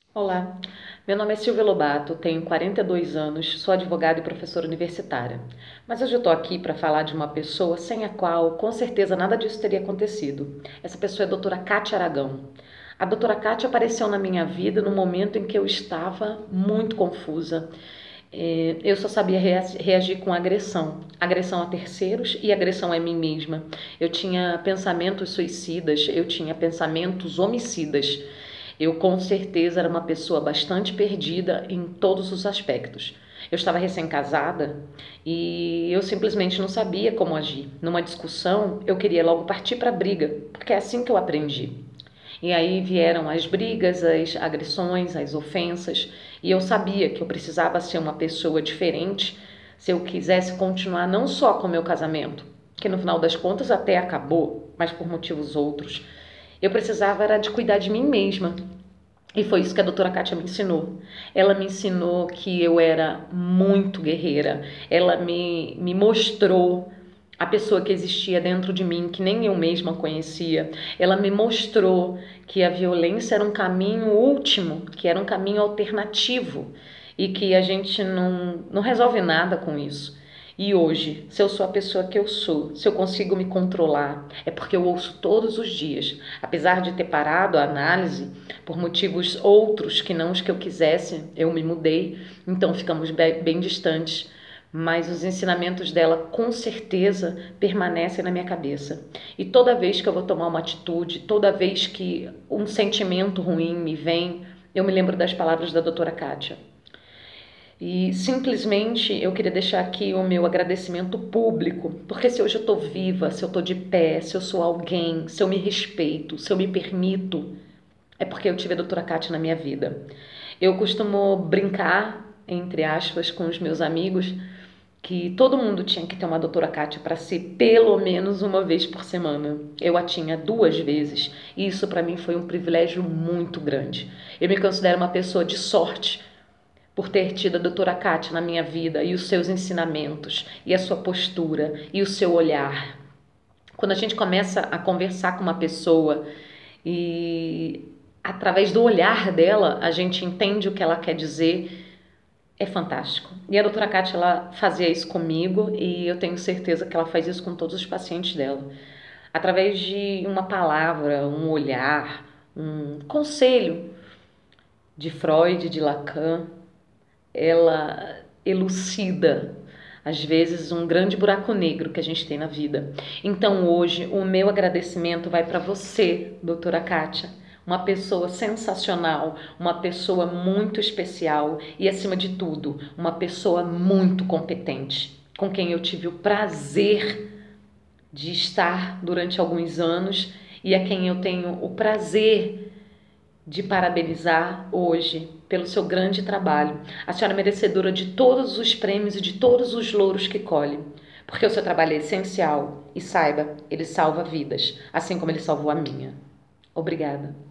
Olá, meu nome é Silvia Lobato, tenho 42 anos, sou advogada e professora universitária. Mas hoje eu estou aqui para falar de uma pessoa sem a qual, com certeza, nada disso teria acontecido. Essa pessoa é a doutora Kátia Aragão. A doutora Kátia apareceu na minha vida no momento em que eu estava muito confusa. Eu só sabia reagir com agressão. Agressão a terceiros e agressão a mim mesma. Eu tinha pensamentos suicidas, eu tinha pensamentos homicidas. Eu com certeza era uma pessoa bastante perdida em todos os aspectos. Eu estava recém-casada e eu simplesmente não sabia como agir. Numa discussão, eu queria logo partir para a briga, porque é assim que eu aprendi. E aí vieram as brigas, as agressões, as ofensas, e eu sabia que eu precisava ser uma pessoa diferente se eu quisesse continuar não só com o meu casamento, que no final das contas até acabou, mas por motivos outros. Eu precisava era de cuidar de mim mesma. E foi isso que a doutora Kátia me ensinou. Ela me ensinou que eu era muito guerreira. Ela me mostrou a pessoa que existia dentro de mim, que nem eu mesma conhecia. Ela me mostrou que a violência era um caminho último, que era um caminho alternativo e que a gente não resolve nada com isso. E hoje, se eu sou a pessoa que eu sou, se eu consigo me controlar, é porque eu ouço todos os dias. Apesar de ter parado a análise por motivos outros que não os que eu quisesse, eu me mudei, então ficamos bem distantes. Mas os ensinamentos dela com certeza permanecem na minha cabeça. E toda vez que eu vou tomar uma atitude, toda vez que um sentimento ruim me vem, eu me lembro das palavras da doutora Kátia. E simplesmente eu queria deixar aqui o meu agradecimento público, porque se hoje eu estou viva, se eu estou de pé, se eu sou alguém, se eu me respeito, se eu me permito, é porque eu tive a doutora Kátia na minha vida. Eu costumo brincar, entre aspas, com os meus amigos, que todo mundo tinha que ter uma doutora Kátia para si pelo menos uma vez por semana. Eu a tinha 2 vezes e isso para mim foi um privilégio muito grande. Eu me considero uma pessoa de sorte por ter tido a doutora Kátia na minha vida e os seus ensinamentos, e a sua postura, e o seu olhar. Quando a gente começa a conversar com uma pessoa e através do olhar dela a gente entende o que ela quer dizer, é fantástico. E a doutora Kátia, ela fazia isso comigo e eu tenho certeza que ela faz isso com todos os pacientes dela. Através de uma palavra, um olhar, um conselho de Freud, de Lacan, ela elucida, às vezes, um grande buraco negro que a gente tem na vida. Então, hoje, o meu agradecimento vai para você, doutora Kátia, uma pessoa sensacional, uma pessoa muito especial e, acima de tudo, uma pessoa muito competente, com quem eu tive o prazer de estar durante alguns anos e a quem eu tenho o prazer de parabenizar hoje pelo seu grande trabalho. A senhora é merecedora de todos os prêmios e de todos os louros que colhe, porque o seu trabalho é essencial e saiba, ele salva vidas, assim como ele salvou a minha. Obrigada.